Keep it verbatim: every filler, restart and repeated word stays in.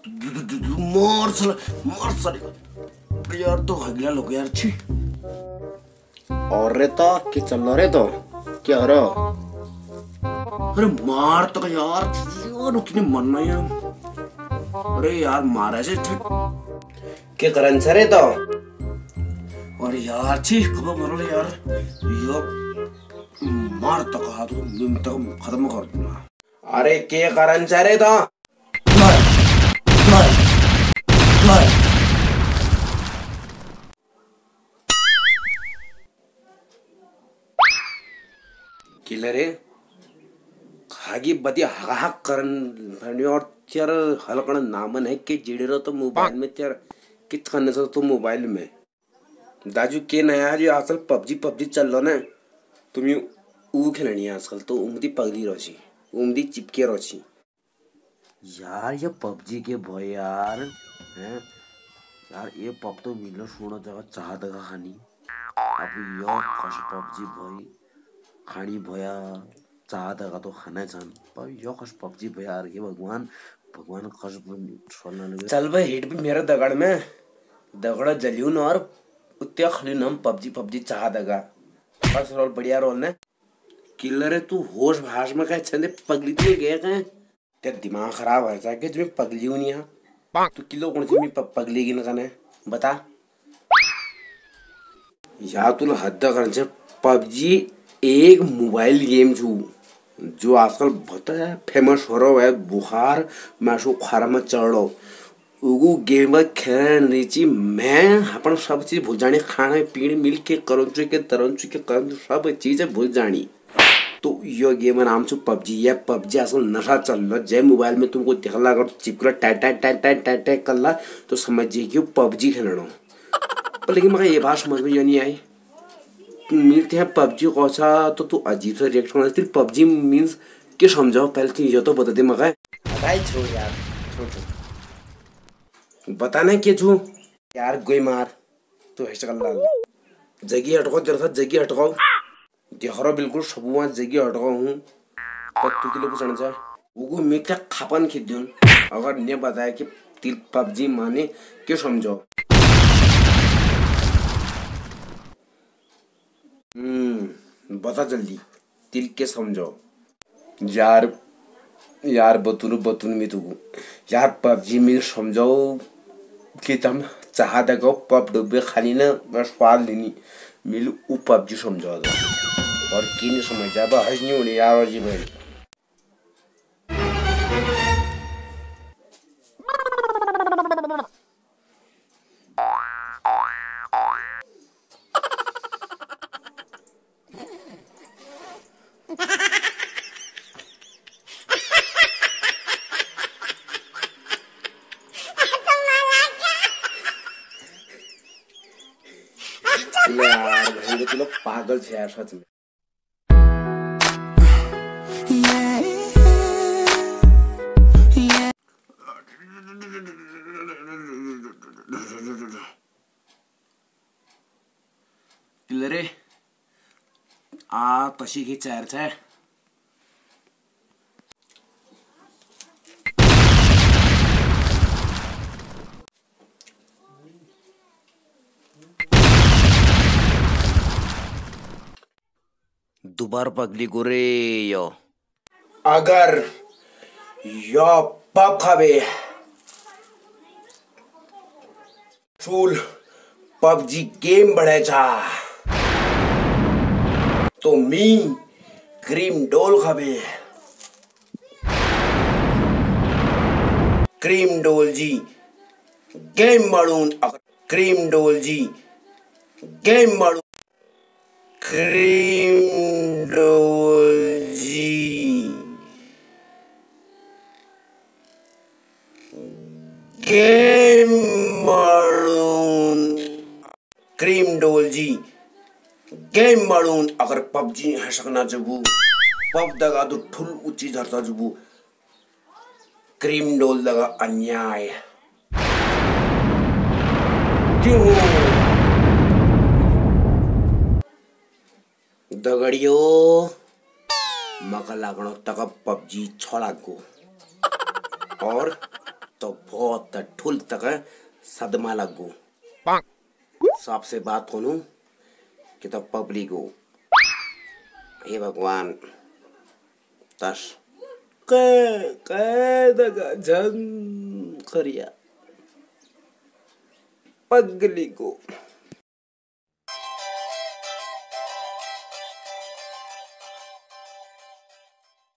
मार साला मार साले यार तो हगला लोग यार छी। और रे तो क्या चल रहा रे तो क्या हो रहा? अरे मार तो यार और उतनी मरना यार। अरे यार मारा से क्या करन सरे तो? अरे यार छी कब मरो यार यो मार तो कहा तो निम तक खत्म कर दूंगा। अरे क्या करन सरे तो? किलर है खागी बदी हाक करन फनी और तेर हलकण नामन है कि जिड़े तो मोबाइल में तेर कित करने से तो मोबाइल में दाजू के नया जो आजकल पबजी पबजी चल रहा ना तुम्हें वो खेलनी है आजकल तो उमदी पगली रोची उमदी चिपके रोची यार ये पबजी के भय यार हैं यार ये पब तो मिलो सुनो जगह चाह दगा खानी अब यो कश पबजी भय खानी भया चाह दगा तो खाना जान पर यो कश पबजी भया यार ये भगवान भगवान कश छोड़ना लगे चल भाई हिट भी मेरा दगड़ में दगड़ा जलियून और उत्ते खली नम पबजी पबजी चाह दगा बस रोल बढ़िया रोल ने किलर है तू होश भाष में कहे छंदे पगली तू गए कहे तेरा दिमाग खराब है जाके जो मैं पगली हूँ नहीं हाँ तू किलो कौन सी मैं पगली की ना बता यार तू हद कर से पबजी एक मोबाइल गेम छू जो आजकल बहुत फेमस हो रहा है बुखार मैं सो खारा में चढ़ रहा उगु गेम खेल नीची मैं अपन सब चीज भूल जानी खाने पीने मिल के करण के तरन के करन सब चीजें भूल जानी तो यो गेम नाम छू पबजी या पबजी आजकल नशा चल रहा जय मोबाइल में तुमको देखला अगर चिपकला tight tight tight tight tight tight कर ला तो समझिए कि पबजी खेलना पर लेकिन मगर ये बात समझ में नहीं आई मिलते हैं पबजी कौसा तो तू अजीब सा रिएक्ट करना फिर पबजी मीन्स क्या समझाओ पहले तो ये तो बता दे मगर बताई छोड़ यार छोड़ छोड़ बताना क्या छू यार गोई मार तू हैश कर लाल जगी हटको तेरे साथ जगी हटको देखो बिल्कुल सब वहाँ जगी हटको हूँ पर तू के लिए पूछना चाह वो मिलता खापन खींच दूँ अगर ने बताया कि तिल पबजी माने क्यों समझो हम्म बता जल्दी तिल के समझो यार यार बतून बतून में तू यार पबजी में समझाओ कि तुम चाह देखो पब डब्बे खाली ना बस स्वाद लेनी मिल उ पबजी समझा दो और की नहीं समझ जा बस नहीं होने यार जी भाई यार भाई तो लोग पागल थे यार सच में किलरे आ तशी की चार छे दोबारा पगली गोरे यो अगर यो पब खाबे चूल पबजी गेम बढ़े चा तो मी क्रीम डोल खाबे क्रीम डोल जी गेम मारून क्रीम डोल जी गेम मारून क्रीम डोल जी गेम मारून क्रीम डोल जी गेम मारून अगर पबजी है सकना जबू पब दगा तो ठुल ऊंची धरता जबू क्रीम डोल दगा अन्याय क्यों दगड़ियो मका लागणो तक पबजी छोड़ा को और तो बहुत ठुल तक सदमा लगू सबसे बात होनू कि तो पब्लिक हो। हे भगवान तस के के दगा झन खरिया पगली को